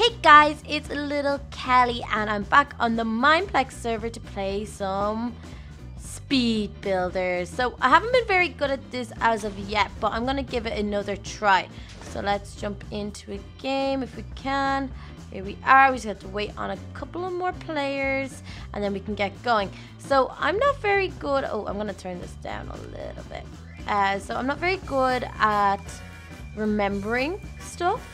Hey guys, it's little Kelly and I'm back on the Mineplex server to play some speed builders. So I haven't been very good at this as of yet, but I'm gonna give it another try. So let's jump into a game if we can. Here we are. We just have to wait on a couple of more players and then we can get going. So I'm not very good. Oh, I'm gonna turn this down a little bit. So I'm not very good at remembering stuff.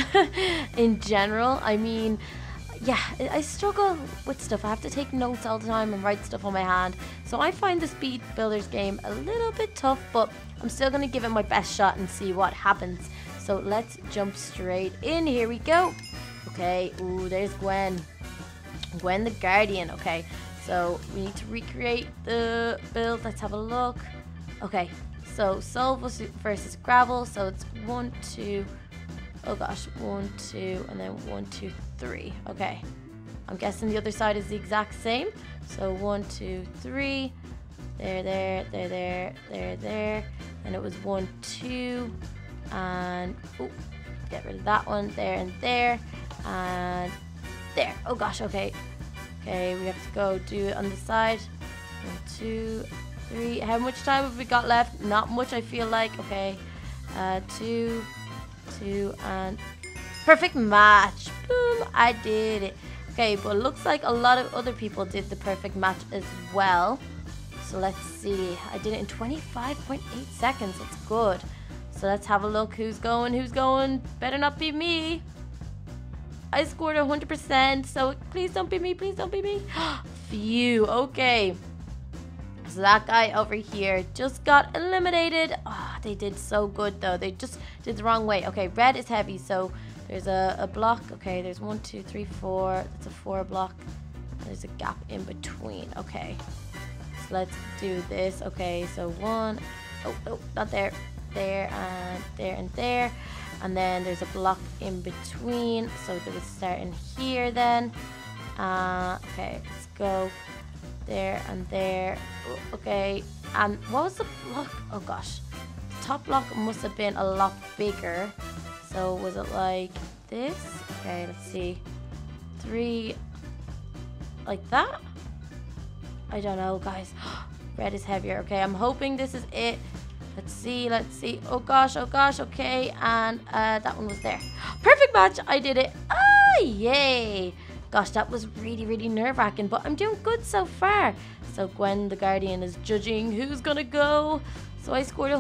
In general, I mean, yeah, I struggle with stuff. I have to take notes all the time and write stuff on my hand. So I find the Speed Builders game a little bit tough, but I'm still going to give it my best shot and see what happens. So let's jump straight in. Here we go. Okay, ooh, there's Gwen. Gwen the Guardian. Okay, so we need to recreate the build. Let's have a look. Okay, so Soul versus Gravel. So it's 1, 2... Oh gosh, 1, 2, and then 1, 2, 3. Okay. I'm guessing the other side is the exact same. So 1, 2, 3. There. And it was 1, 2. And oh, get rid of that one. There and there. And there. Oh gosh, okay. Okay, we have to go do it on the side. 1, 2, 3. How much time have we got left? Not much, I feel like. Okay. 2, and perfect match. Boom, I did it. Okay, but it looks like a lot of other people did the perfect match as well. So let's see. I did it in 25.8 seconds. That's good. So let's have a look. Who's going? Better not be me. I scored 100%. So please don't be me. Phew. Okay. So that guy over here just got eliminated. Oh, they did so good though. They just did the wrong way. Okay, red is heavy, so there's a block. Okay, there's 1, 2, 3, 4. That's a 4 block. There's a gap in between. Okay, so let's do this. Okay, so 1. Oh, not there. There and there and there. And then there's a block in between. So they would start in here then. Okay, let's go. There and there. Okay, and what was the block? Oh gosh, the top block must have been a lot bigger. So was it like this? Okay, let's see. 3 like that. I don't know, guys. Red is heavier. Okay, I'm hoping this is it. Let's see. Oh gosh. Okay, and that one was there. Perfect match. I did it. Ah, yay. Gosh, that was really nerve-wracking, but I'm doing good so far. So Gwen the Guardian is judging who's gonna go. So I scored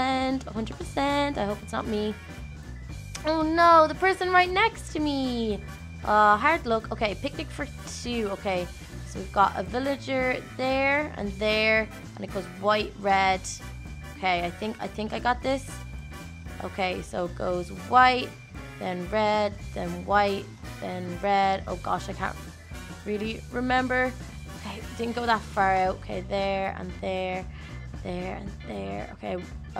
100%. I hope it's not me. Oh no, the person right next to me. Hard luck. Okay, picnic for 2. Okay, so we've got a villager there, and it goes white, red. Okay, I think I got this. Okay, so it goes white, then red, then white, then red. Oh gosh, I can't really remember. Okay, didn't go that far out. Okay, there and there and there. Okay,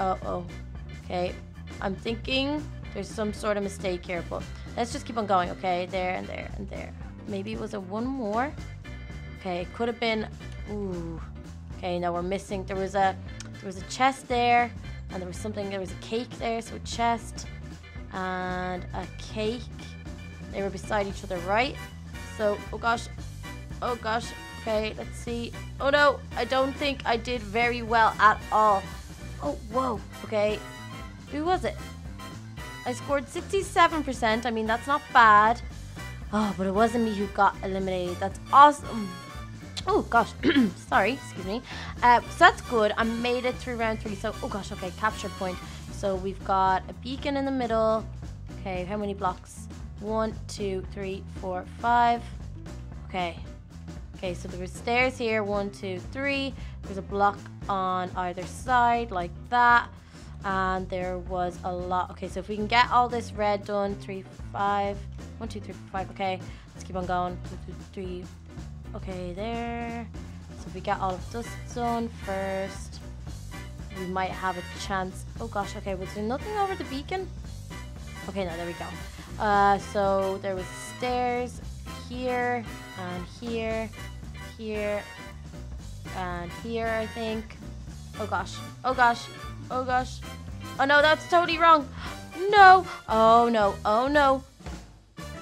okay, I'm thinking there's some sort of mistake here, but let's just keep on going. Okay, there and there and there. Maybe it was a 1 more. Okay, it could have been. Ooh. Okay, now we're missing. There was a chest there, and there was a cake there. So a chest and a cake. They were beside each other, right? So, oh gosh. Okay, let's see. Oh no, I don't think I did very well at all. Oh, whoa. Okay, who was it? I scored 67%. I mean, that's not bad. Oh, but it wasn't me who got eliminated. That's awesome. Oh gosh, sorry, excuse me. So that's good. I made it through round 3. So, oh gosh, okay, capture point. So we've got a beacon in the middle. Okay, how many blocks? 1, 2, 3, 4, 5. Okay, so there were stairs here. 1, 2, 3. There's a block on either side like that. And there was a lot. Okay, so if we can get all this red done. 3, 5. 1, 2, 3, 4, 5. Okay, let's keep on going. 2, 2, 3. Okay, there. So if we get all of this done first, we might have a chance. Oh gosh, okay, was there nothing over the beacon? Okay, no, there we go. So there was stairs here and here and here, I think. Oh gosh. Oh no, that's totally wrong. No. Oh no.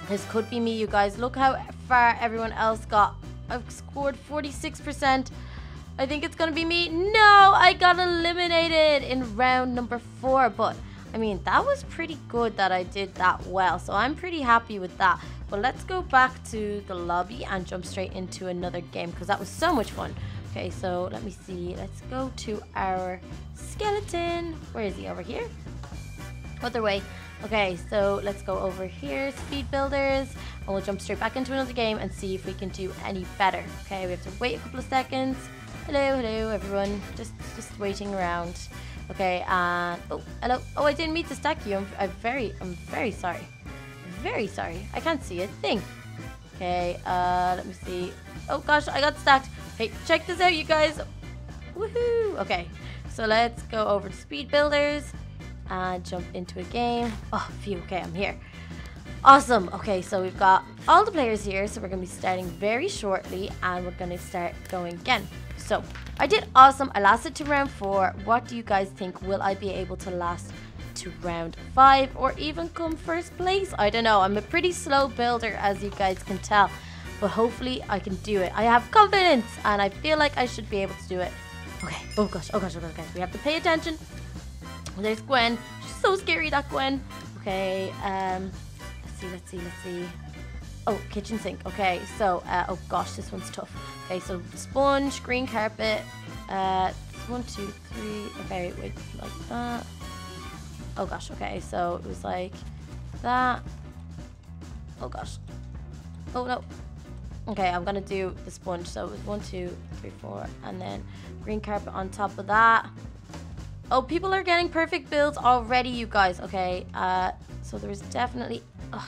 This could be me, you guys. Look how far everyone else got. I've scored 46%. I think it's going to be me. No, I got eliminated in round number 4. But, I mean, that was pretty good that I did that well. So I'm pretty happy with that. But let's go back to the lobby and jump straight into another game because that was so much fun. Okay, so let me see. Let's go to our skeleton. Where is he? Over here? Other way. Okay, so let's go over here, speed builders, and we'll jump straight back into another game and see if we can do any better. Okay, we have to wait a couple of seconds. Hello, hello, everyone. Just waiting around. Okay, and oh, hello. Oh, I didn't mean to stack you. I'm very sorry. Very sorry. I can't see a thing. Okay, let me see. Oh gosh, I got stacked. Hey, check this out, you guys. Woohoo! Okay, so let's go over to speed builders and jump into a game. Oh, phew. Okay, I'm here. Awesome. Okay, so we've got all the players here, so we're going to be starting very shortly, and we're going to start going again. So, I did awesome. I lasted to round 4. What do you guys think? Will I be able to last to round 5 or even come first place? I don't know. I'm a pretty slow builder, as you guys can tell, but hopefully I can do it. I have confidence, and I feel like I should be able to do it. Okay. Oh gosh. Okay. We have to pay attention. There's Gwen. She's so scary, that Gwen. Okay, let's see. Oh, kitchen sink. Okay, so, oh gosh, this one's tough. Okay, so sponge, green carpet. 1, 2, 3. Okay, wait, like that. Oh gosh, okay, so it was like that. Oh gosh. Oh no. Okay, I'm gonna do the sponge. So it was 1, 2, 3, 4, and then green carpet on top of that. Oh, people are getting perfect builds already, you guys. Okay, so there was definitely...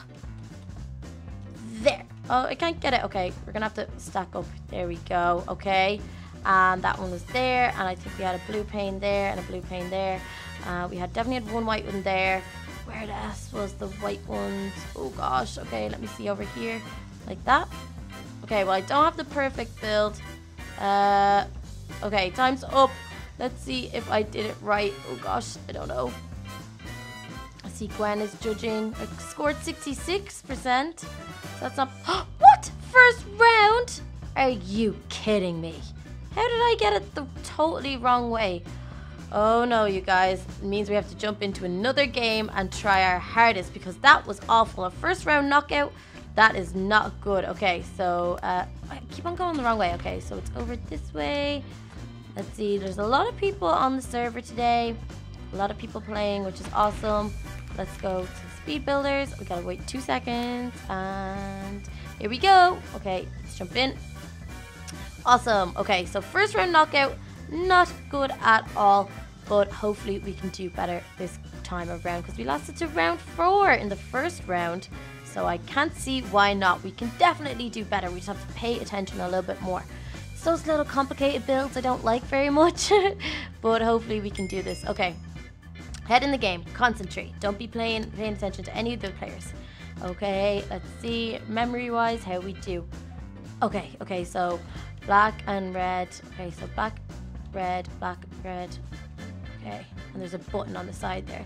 there. Oh, I can't get it. Okay, we're going to have to stack up. There we go. Okay, and that one was there. And I think we had a blue pane there and a blue pane there. We definitely had one white one there. Where else was the white ones? Oh, gosh. Okay, let me see over here. Like that. Okay, well, I don't have the perfect build. Okay, time's up. Let's see if I did it right. Oh gosh, I don't know. I see Gwen is judging. I scored 66%. So that's not... What? First round? Are you kidding me? How did I get it the totally wrong way? Oh no, you guys. It means we have to jump into another game and try our hardest because that was awful. A first round knockout, that is not good. Okay, so I keep on going the wrong way. Okay, so it's over this way. Let's see, there's a lot of people on the server today. A lot of people playing, which is awesome. Let's go to speed builders. We gotta wait 2 seconds. And here we go. Okay, let's jump in. Awesome. Okay, so first round knockout. Not good at all. But hopefully we can do better this time around. Because we lasted to round 4 in the first round. So I can't see why not. We can definitely do better. We just have to pay attention a little bit more. Those little complicated builds I don't like very much, but hopefully we can do this. Okay, head in the game, concentrate. Don't be paying attention to any of the players. Okay, let's see, memory-wise, how we do. Okay, so black and red. Okay, so black, red. Okay, and there's a button on the side there.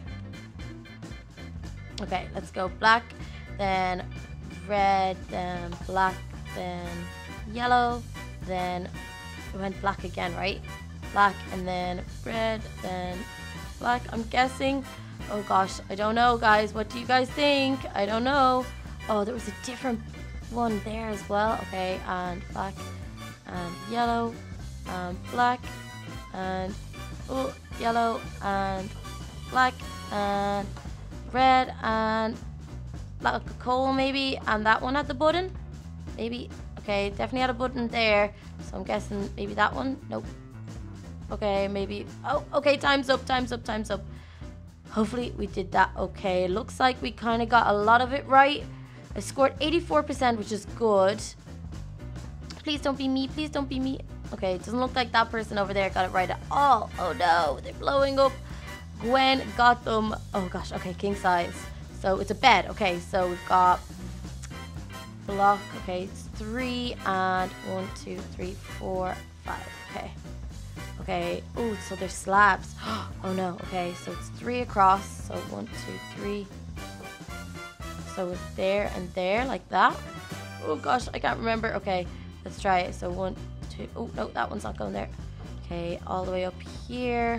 Okay, let's go black, then red, then black, then yellow. Then we went black again, right? Black and then red, then black, I'm guessing. Oh gosh, I don't know, guys. What do you guys think? I don't know. Oh, there was a different one there as well. Okay, and black and yellow and black and yellow and black and red and black coal maybe, and that one had the button maybe. Okay, definitely had a button there, so I'm guessing maybe that one. Nope. Okay, maybe. Oh, okay, time's up. Hopefully we did that okay. Looks like we kind of got a lot of it right. I scored 84%, which is good. Please don't be me. Okay, it doesn't look like that person over there got it right at all. Oh no, they're blowing up. Gwen got them. Oh gosh, okay, king size. So it's a bed. Okay, so we've got block. Okay, it's 3 and 1, 2, 3, 4, 5. Okay. Oh, so there's slabs. Oh no. Okay, so it's 3 across. So 1, 2, 3. So there and there, like that. Oh gosh, I can't remember. Okay, let's try it. So 1, 2. Oh no, that one's not going there. Okay, all the way up here.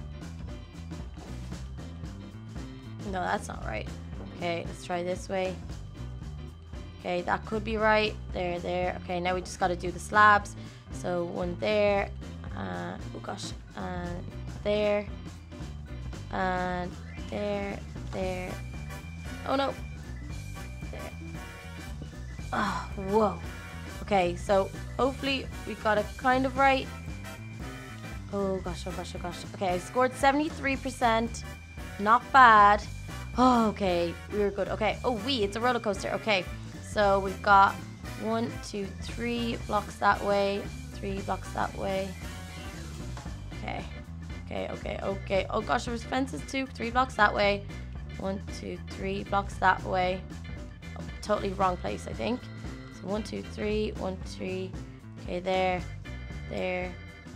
No, that's not right. Okay, let's try this way. Okay, that could be right. There, there. Okay, now we just got to do the slabs. So 1 there. Oh gosh. And there. And there. There. Oh no. There. Oh, whoa. Okay, so hopefully we got it kind of right. Oh gosh, oh gosh, oh gosh. Okay, I scored 73%. Not bad. Oh, okay, we were good. Okay, oh, it's a roller coaster. Okay, so we've got 1, 2, 3 blocks that way, 3 blocks that way. Okay, okay, okay, okay. Oh gosh, there was fences too. 3 blocks that way. 1, 2, 3 blocks that way. Oh, totally wrong place, I think. So 1, 2, 3, 1, 3. Okay, there, there.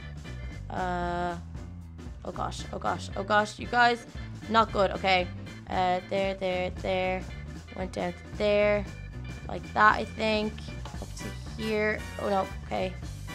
Oh gosh, oh gosh, oh gosh, you guys, not good. Okay, there, there, there. Went down to there, like that, I think. Up to here. Oh no, okay.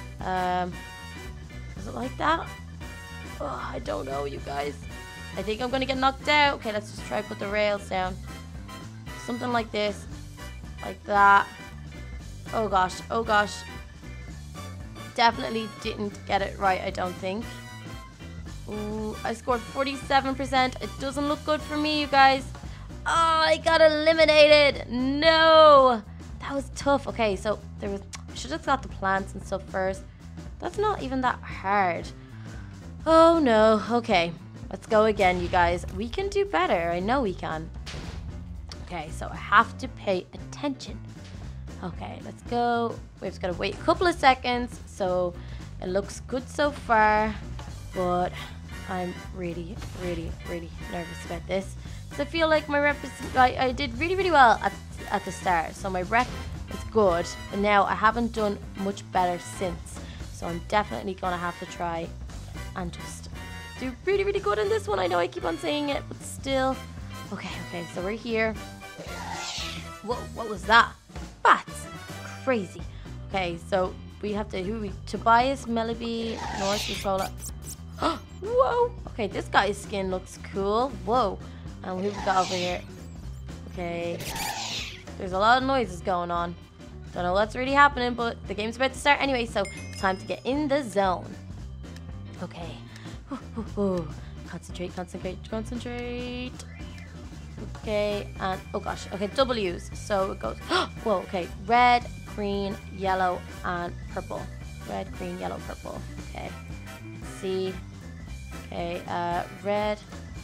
Was it like that? Oh, I don't know, you guys. I think I'm gonna get knocked out. Okay, let's just try to put the rails down. Something like this, like that. Oh gosh, oh gosh. Definitely didn't get it right, I don't think. Ooh, I scored 47%. It doesn't look good for me, you guys. Oh, I got eliminated. No. That was tough. Okay, so I should have got the plants and stuff first. That's not even that hard. Oh no. Okay, let's go again, you guys. We can do better. I know we can. Okay, so I have to pay attention. Okay, let's go. We've just got to wait a couple of seconds. So it looks good so far, but I'm really, really, really nervous about this. So I feel like my rep is, I did really, really well at the start. So my rep is good, but now I haven't done much better since. So I'm definitely going to have to try and just do really, really good in this one. I know I keep on saying it, but still. Okay, okay, so we're here. Whoa, what was that? Bats. Crazy. Okay, so we have to, Tobias, Melody, North, Controller. Whoa. Okay, this guy's skin looks cool. Whoa. And who we got over here? Okay. There's a lot of noises going on. Don't know what's really happening, but the game's about to start anyway, so it's time to get in the zone. Okay. Concentrate, concentrate, concentrate. Okay, and oh gosh, okay, W's. So it goes, whoa, okay, red, green, yellow, and purple. Red, green, yellow, purple. Okay, let's see. Okay, red.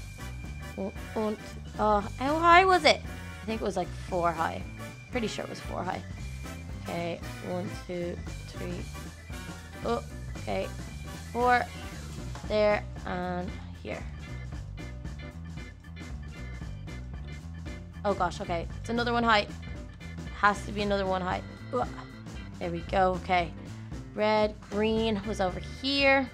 How high was it? I think it was like 4 high. Pretty sure it was 4 high. Okay, 1, 2, 3. Oh, okay, 4. There and here. Oh gosh, okay. It's another one high. Has to be another one high. Ugh. There we go, okay. Red, green was over here.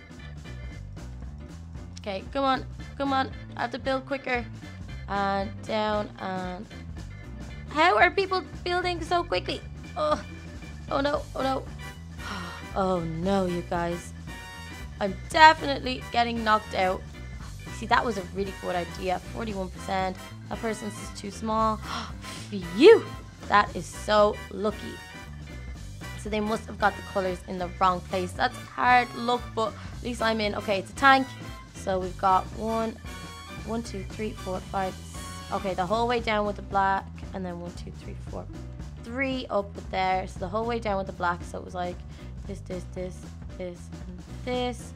Okay, come on, come on. I have to build quicker. And down and... How are people building so quickly? Oh, oh no, oh no. Oh no, you guys. I'm definitely getting knocked out. See, that was a really good idea. 41%. That person's is too small. Phew! That is so lucky. So they must have got the colors in the wrong place. That's hard luck, but at least I'm in. Okay, it's a tank. So we've got 1, 2, 3, 4, 5. Okay, the whole way down with the black, and then 1, 2, 3, 4, 3 up with there. So the whole way down with the black. So it was like this, this, this, this, and this.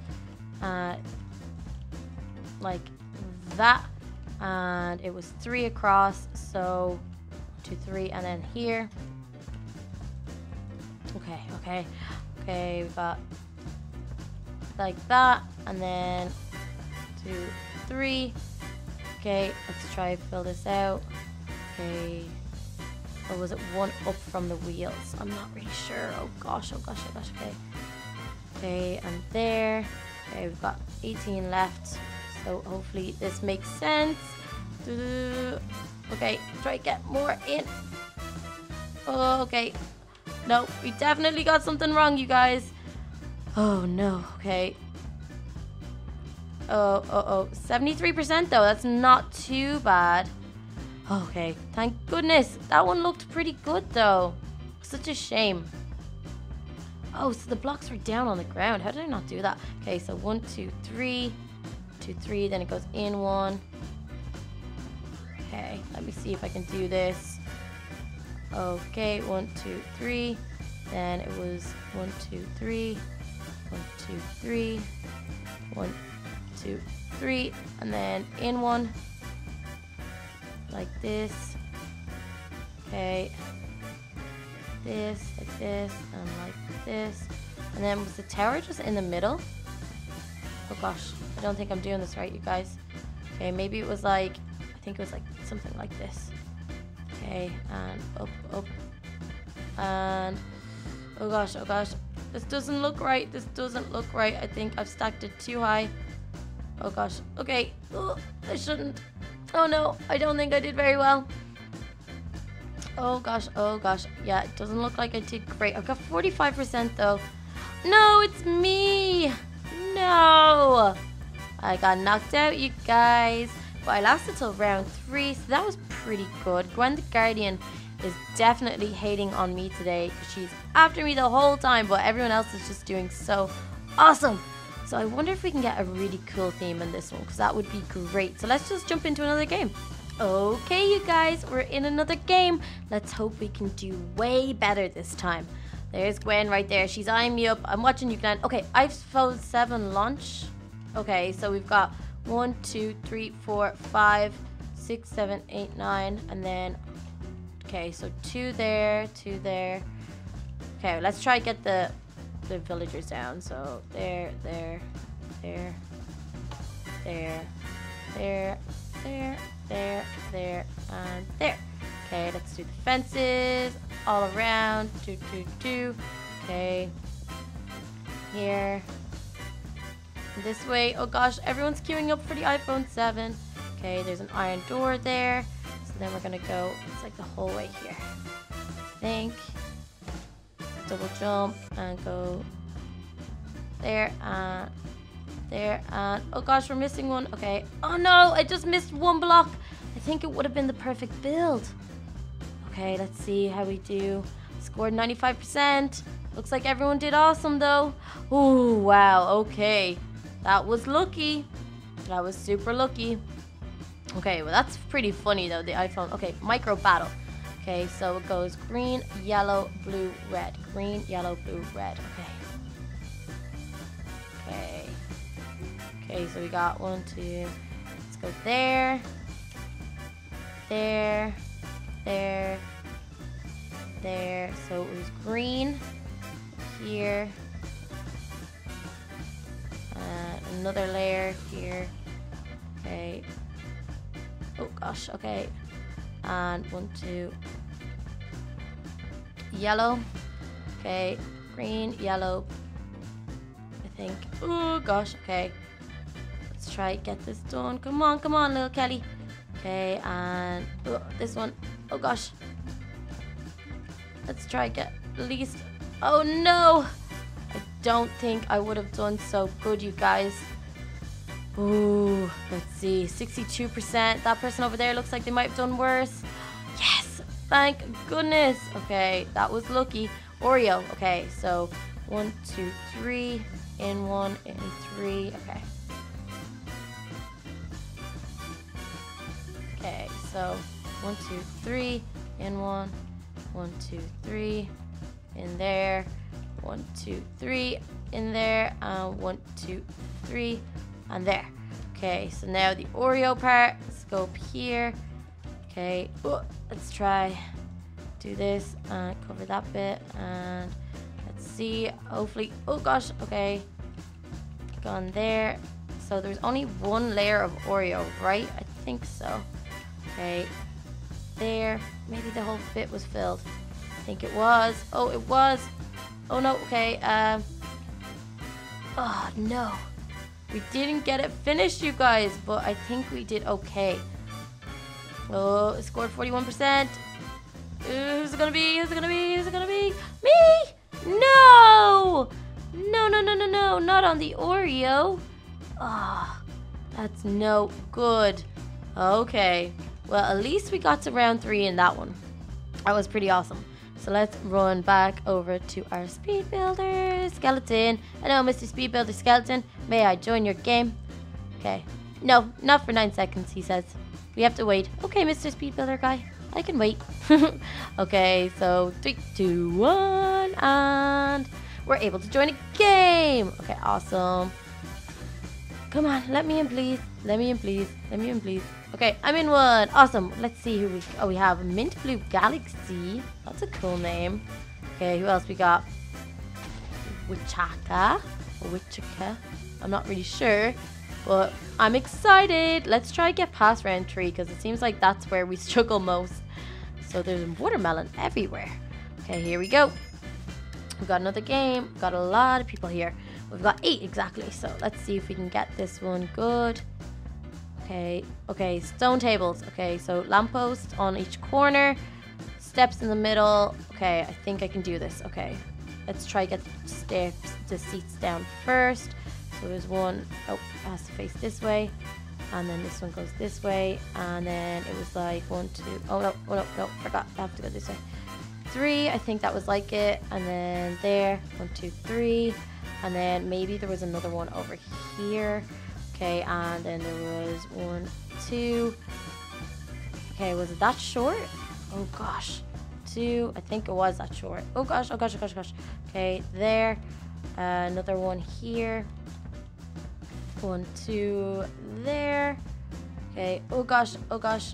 Like that, and it was 3 across, so 2, 3, and then here. Okay, okay, okay, we got like that, and then 2, 3. Okay, let's try to fill this out. Okay, or was it 1 up from the wheels? I'm not really sure. Oh gosh, oh gosh, oh gosh. Okay, okay, and there. Okay, we've got 18 left. So hopefully this makes sense. Okay, try to get more in. Oh, okay. No, we definitely got something wrong, you guys. Oh, no. Okay. Oh. 73% though. That's not too bad. Okay. Thank goodness. That one looked pretty good though. Such a shame. Oh, so the blocks were down on the ground. How did I not do that? Okay, so 1, 2, 3. 2, 3. Then it goes in 1. Okay, let me see if I can do this. Okay, 1, 2, 3. Then it was 1, 2, 3. 1, 2, 3. 1, 2, 3. And then in 1. Like this. Okay. This, like this, and like this. And then was the tower just in the middle? Oh gosh, I don't think I'm doing this right, you guys. Okay, maybe it was like, I think it was like something like this. Okay, and up. And, oh gosh. This doesn't look right. I think I've stacked it too high. Oh gosh, okay. Oh, I shouldn't. Oh no, I don't think I did very well. Oh gosh. Yeah, it doesn't look like I did great. I've got 45% though. No, it's me. No. I got knocked out, you guys. But I lasted till round 3, so that was pretty good. Gwen the Guardian is definitely hating on me today. She's after me the whole time, but everyone else is just doing so awesome. So I wonder if we can get a really cool theme in this one, because that would be great. So let's just jump into another game. Okay, you guys, we're in another game. Let's hope we can do way better this time. There's Gwen right there. She's eyeing me up. I'm watching you, Glenn. Okay, iPhone 7 launch. Okay, so we've got 1, 2, 3, 4, 5, 6, 7, 8, 9, and then, okay, so 2 there, 2 there. Okay, let's try to get the villagers down. So there, and there. Okay, let's do the fences all around. Do. Okay, here, this way. Oh gosh, everyone's queuing up for the iPhone 7. Okay, there's an iron door there. So then we're gonna go, it's like the whole way here, I think. Double jump and go there and there, and oh gosh, we're missing one. Okay, oh no, I just missed one block. I think it would have been the perfect build. Okay, let's see how we do. Scored 95%. Looks like everyone did awesome though. Oh wow, okay, that was lucky. That was super lucky. Okay, well that's pretty funny though, the iPhone. Okay, micro battle. Okay, so it goes green, yellow, blue, red. Green, yellow, blue, red. Okay, so we got 1, 2. Let's go there. So it was green here. Another layer here. Okay. Oh gosh, okay. And 1, 2. Yellow. Okay, green, yellow, I think. Oh gosh, okay. Let's try to get this done. Come on, little Kelly. Okay, and this one. Oh gosh. Let's try to get at least. Oh no! I don't think I would have done so good, you guys. Ooh, let's see. 62%. That person over there looks like they might have done worse. Yes! Thank goodness. Okay, that was lucky. Oreo. Okay, so 1, 2, 3. In 1, in 3. Okay. Okay, so 1, 2, 3. In 1. 1, 2, 3. In there. 1, 2, 3. In there. 1, 2, 3. And there. Okay, so now the Oreo part. Let's go up here. Okay, let's try do this and cover that bit, and let's see, hopefully, oh gosh, okay, gone there. So there's only one layer of Oreo, right? I think so. Okay, there, maybe the whole bit was filled. I think it was. Oh, it was. Oh no, okay, oh no, we didn't get it finished, you guys, but I think we did okay. Oh, it scored 41%. Who's it gonna be? Who's it gonna be? Who's it gonna be? Me? No! No, no, no, no, no. Not on the Oreo. Ah, oh, that's no good. Okay. Well, at least we got to round 3 in that one. That was pretty awesome. So let's run back over to our speed builder skeleton. Hello, Mr. Speed Builder Skeleton. May I join your game? Okay. No, not for 9 seconds, he says. We have to wait. Okay, Mr. Speed Builder guy. I can wait. Okay, so 3, 2, 1, and we're able to join a game. Okay, awesome. Come on, let me in, please. Let me in, please. Let me in, please. Okay, I'm in one. Awesome. Let's see who we have Mint Blue Galaxy. That's a cool name. Okay, who else we got? Wichaka. Or Wichaka. I'm not really sure. But I'm excited. Let's try to get past round 3 because it seems like that's where we struggle most. So there's watermelon everywhere. Okay, here we go. We've got another game. We've got a lot of people here. We've got 8 exactly. So let's see if we can get this one good. Okay, okay, stone tables. Okay, so lamppost on each corner. Steps in the middle. Okay, I think I can do this. Okay, let's try get the seats down first. So there's one, oh, it has to face this way, and then this one goes this way, and then it was like 1, 2, oh no, forgot, I have to go this way. 3, I think that was like it, and then there, 1, 2, 3, and then maybe there was another one over here. Okay, and then there was 1, 2. Okay, was it that short? Oh gosh, 2, I think it was that short. Oh gosh, oh gosh, oh gosh, oh gosh. Okay, there, another one here. 1, 2, there. Okay, oh gosh, oh gosh.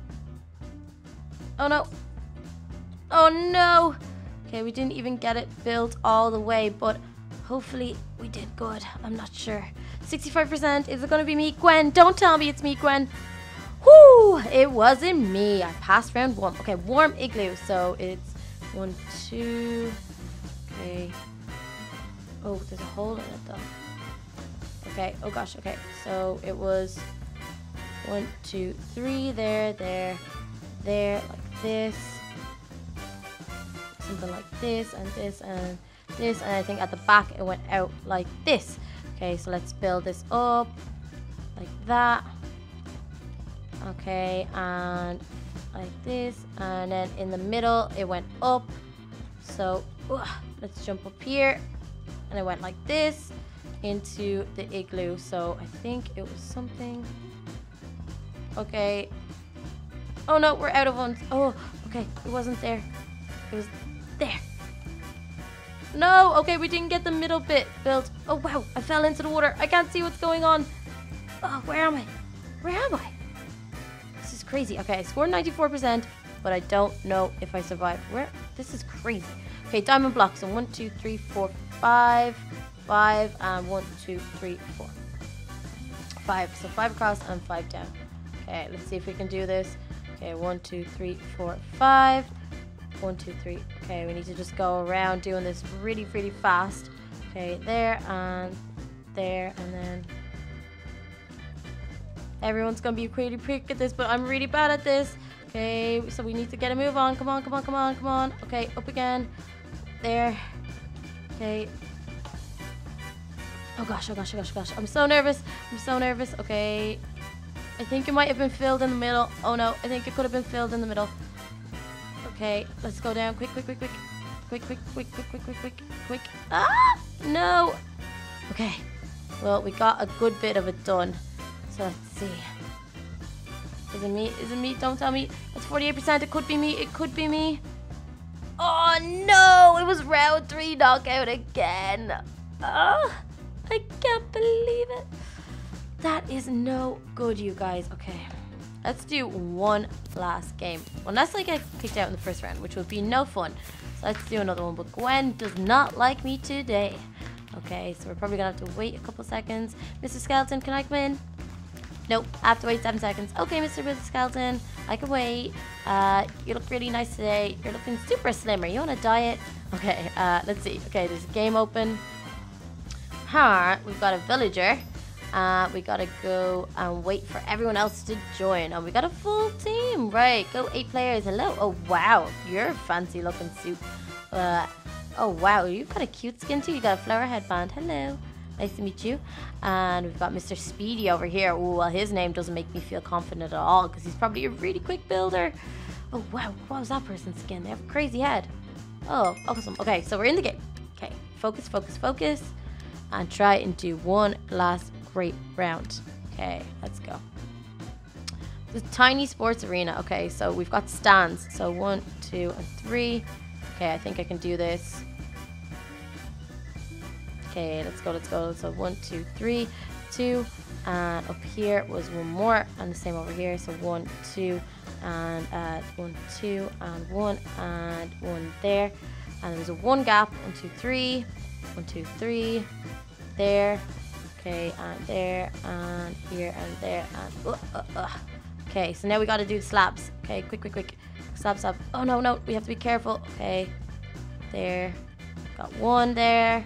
Oh no. Oh no. Okay, we didn't even get it built all the way, but hopefully we did good. I'm not sure. 65%. Is it going to be me? Gwen, don't tell me it's me, Gwen. Whoo, it wasn't me. I passed round 1. Okay, warm igloo. So it's 1, 2. Okay. Oh, there's a hole in it though. Okay, oh gosh, okay, so it was 1, 2, 3, there, like this, something like this, and this, and this, and I think at the back it went out like this. Okay, so let's build this up, like that, okay, and like this, and then in the middle it went up, so let's jump up here, and it went like this, into the igloo. So I think it was something. Okay. Oh no, we're out of ones. Oh, okay. It wasn't there. It was there. No, okay, we didn't get the middle bit built. Oh wow, I fell into the water. I can't see what's going on. Oh, where am I? Where am I? This is crazy. Okay, I scored 94%, but I don't know if I survived. Where? This is crazy. Okay, diamond blocks. So 1, 2, 3, 4, 5. 5 and 1, 2, 3, 4. 5. So 5 across and 5 down. Okay, let's see if we can do this. Okay, 1, 2, 3, 4, 5. 1, 2, 3. Okay, we need to just go around doing this really, really fast. Okay, there, and then everyone's gonna be pretty quick at this, but I'm really bad at this. Okay, so we need to get a move on. Come on, come on, come on, come on. Okay, up again. There. Okay. Oh gosh, oh gosh, oh gosh, oh gosh. I'm so nervous. I'm so nervous. Okay. I think it might have been filled in the middle. Oh no, I think it could have been filled in the middle. Okay, let's go down. Quick, quick, quick, quick. Quick, quick, quick, quick, quick, quick, quick, quick. Ah! No! Okay. Well, we got a good bit of it done. So let's see. Is it me? Is it me? Don't tell me. That's 48%. It could be me. It could be me. Oh no! It was round 3 knockout again. Oh, I can't believe it. That is no good, you guys. Okay. Let's do one last game. Unless I get kicked out in the first round, which would be no fun. So let's do another one. But Gwen does not like me today. Okay, so we're probably going to have to wait a couple seconds. Mr. Skeleton, can I come in? Nope, I have to wait 7 seconds. Okay, Mr. Skeleton, I can wait. You look really nice today. You're looking super slim. Are you on a diet? Okay, let's see. Okay, there's a game open. We've got a villager. We gotta go and wait for everyone else to join. And we got a full team. Right, go 8 players. Hello. Oh, wow. You're a fancy looking suit. Oh, wow. You've got a cute skin too. You got a flower headband. Hello. Nice to meet you. And we've got Mr. Speedy over here. Oh, well, his name doesn't make me feel confident at all because he's probably a really quick builder. Oh, wow. What was that person's skin? They have a crazy head. Oh, awesome. Okay, so we're in the game. Okay, focus, focus, focus. And try and do one last great round. Okay, let's go. The tiny sports arena. Okay, so we've got stands. So 1, 2, and 3. Okay, I think I can do this. Okay, let's go, let's go. So 1, 2, 3, 2. And up here was one more. And the same over here. So 1, 2, and 1, 2, and 1, and 1 there. And there's a 1 gap. 1, 2, 3. 1, 2, 3. There. Okay, and there, and here, and there, and okay, so now we got to do slabs. Okay, quick, quick, quick. Slab, slab. Oh, no, no, we have to be careful. Okay, there. Got 1 there.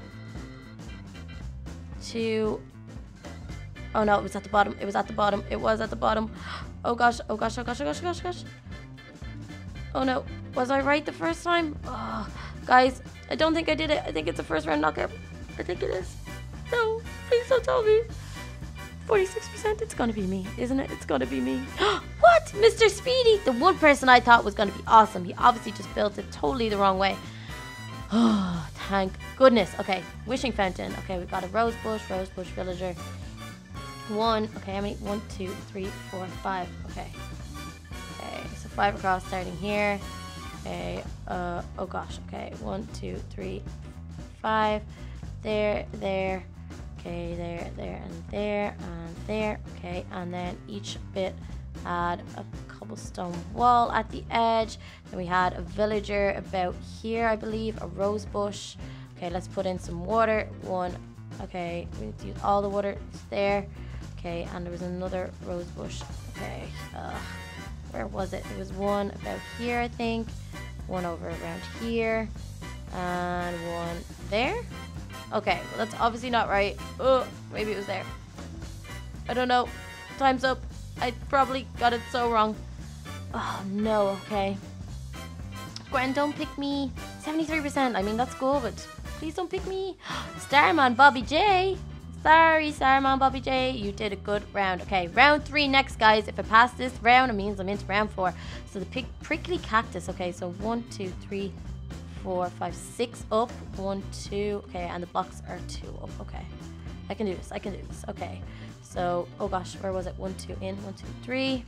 2. Oh, no, it was at the bottom. It was at the bottom. It was at the bottom. Oh, gosh. Oh, gosh. Oh, gosh. Oh, gosh. Oh, gosh. Oh, gosh. Oh, no. Was I right the first time? Oh, guys, I don't think I did it. I think it's a first round knockout. I think it is. No, please don't tell me. 46%. It's gonna be me, isn't it? It's gonna be me. What? Mr. Speedy, the one person I thought was gonna be awesome. He obviously just built it totally the wrong way. Oh, thank goodness. Okay, wishing fountain. Okay, we've got a rose bush villager. 1. Okay, how many? 1, 2, 3, 4, 5. Okay. Okay, so 5 across starting here. Okay. Oh gosh. Okay. 1, 2, 3, 5. There, there. Okay, there, there, and there, and there. Okay, and then each bit had a cobblestone wall at the edge. Then we had a villager about here, I believe, a rose bush. Okay, let's put in some water. 1. Okay, we need to use all the water. It's there. Okay, and there was another rose bush. Okay, where was it? It was 1 about here, I think. 1 over around here, and 1 there. Okay, well, that's obviously not right. Oh, maybe it was there. I don't know. Time's up. I probably got it so wrong. Oh, no. Okay. Gwen, don't pick me. 73%. I mean, that's good, but please don't pick me. Starman Bobby J. Sorry, Starman Bobby J. You did a good round. Okay, round 3 next, guys. If I pass this round, it means I'm into round 4. So the prickly cactus. Okay, so 1, 2, 3, 4, 5, 6 up. 1, 2. Okay, and the blocks are 2 up. Okay, I can do this. I can do this. Okay, so, oh gosh, where was it? 1, 2 in. 1, 2, 3.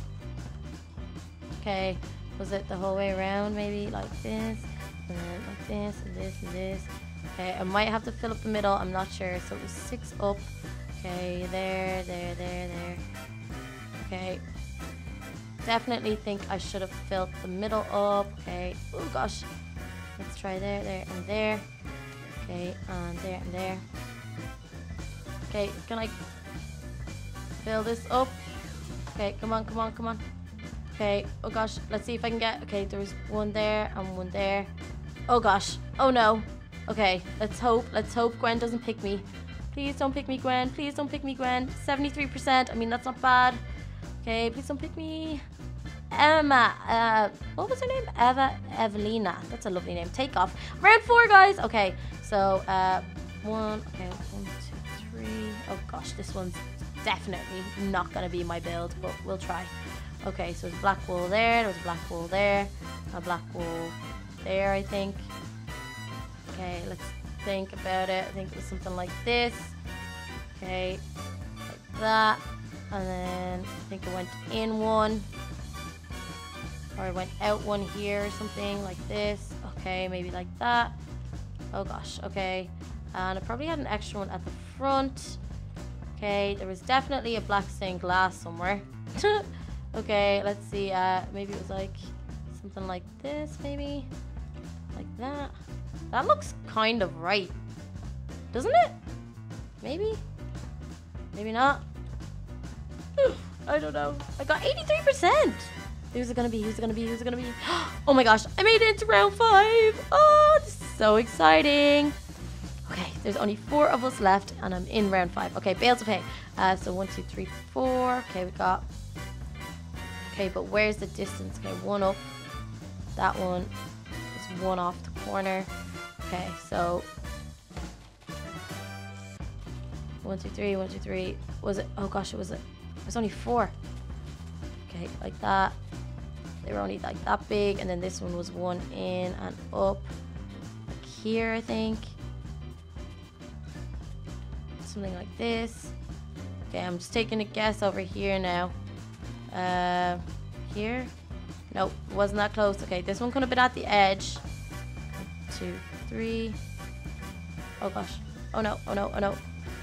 Okay, was it the whole way around? Maybe like this, and then like this, and this, and this. Okay, I might have to fill up the middle. I'm not sure. So it was 6 up. Okay, there, there, there, there. Okay. Definitely think I should have filled the middle up. Okay. Oh gosh. Let's try there, there, and there. Okay, and there, and there. Okay, can I fill this up? Okay, come on, come on, come on. Okay, oh gosh, let's see if I can get... Okay, there was 1 there and 1 there. Oh gosh, oh no. Okay, let's hope Gwen doesn't pick me. Please don't pick me, Gwen. Please don't pick me, Gwen. 73%, I mean, that's not bad. Okay, please don't pick me. Emma, what was her name? Evelina. That's a lovely name. Take off. Round 4, guys. Okay, so 1, okay, 1, 2, 3. Oh gosh, this one's definitely not gonna be my build, but we'll try. Okay, so there's a black wool there, there was a black wool there, a black wool there, I think. Okay, let's think about it. I think it was something like this. Okay, like that. And then I think it went in 1. Or I went out 1 here or something like this. Okay, maybe like that. Oh gosh, okay. And I probably had an extra one at the front. Okay, there was definitely a black stained glass somewhere. Okay, let's see. Maybe it was like something like this, maybe. Like that. That looks kind of right. Doesn't it? Maybe? Maybe not. I don't know. I got 83%. Who's it gonna be? Who's it gonna be? Who's it gonna be? Oh my gosh, I made it into round 5. Oh, this is so exciting. Okay, There's only 4 of us left, and I'm in round 5. Okay, bales of hay. So 1, 2, 3, 4. Okay, we got. Okay, but where's the distance? Okay, 1 up. That one is 1 off the corner. Okay, so 1, 2, 3, 1, 2, 3. Was it? Oh gosh, it was only 4. Okay, like that. They were only like that big, and then this one was 1 in and up, like here, I think. Something like this. Okay, I'm just taking a guess over here now. Here? Nope, wasn't that close. Okay, this one could have been at the edge. 1, 2, 3. Oh gosh. Oh no, oh no, oh no.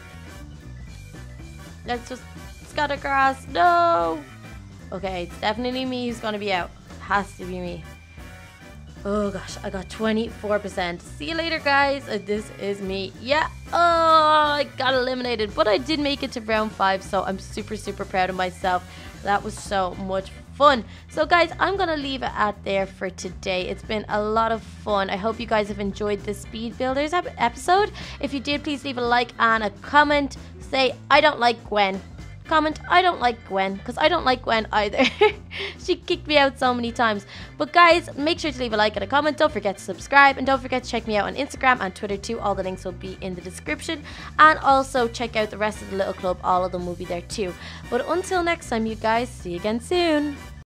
Let's just scatter grass. No! Okay, it's definitely me who's gonna be out. Has to be me. Oh gosh, I got 24%. See you later, guys. This is me. Yeah. Oh, I got eliminated, but I did make it to round 5, so I'm super, super proud of myself. That was so much fun. So guys, I'm gonna leave it at there for today. It's been a lot of fun. I hope you guys have enjoyed this Speed Builders episode. If you did, please leave a like and a comment. Say I don't like Gwen. Comment I don't like Gwen, because I don't like Gwen either. She kicked me out so many times. But guys, make sure to leave a like and a comment. Don't forget to subscribe, and don't forget to check me out on Instagram and Twitter too. All the links will be in the description, and also check out the rest of the little club. All of them will be there too. But until next time, you guys, see you again soon.